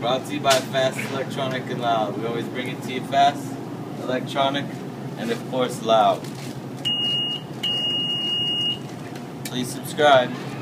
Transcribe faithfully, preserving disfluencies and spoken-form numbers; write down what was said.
Brought to you by Fast, Electronic, and Loud. We always bring it to you fast, electronic, and of course loud. Please subscribe.